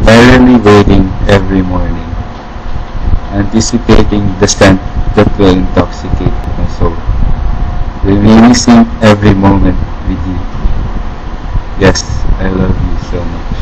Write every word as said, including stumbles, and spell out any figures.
merrily waiting every morning, anticipating the scent that will intoxicate my soul, reminiscing every moment with you. Yes, I love you so much.